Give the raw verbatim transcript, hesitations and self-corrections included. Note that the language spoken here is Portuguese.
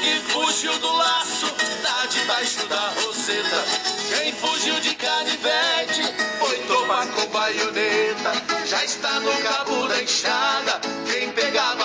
que fugiu do laço tá debaixo da roseta. Quem fugiu de canivete foi tomar com baioneta. Já está no cabo da enxada quem pegava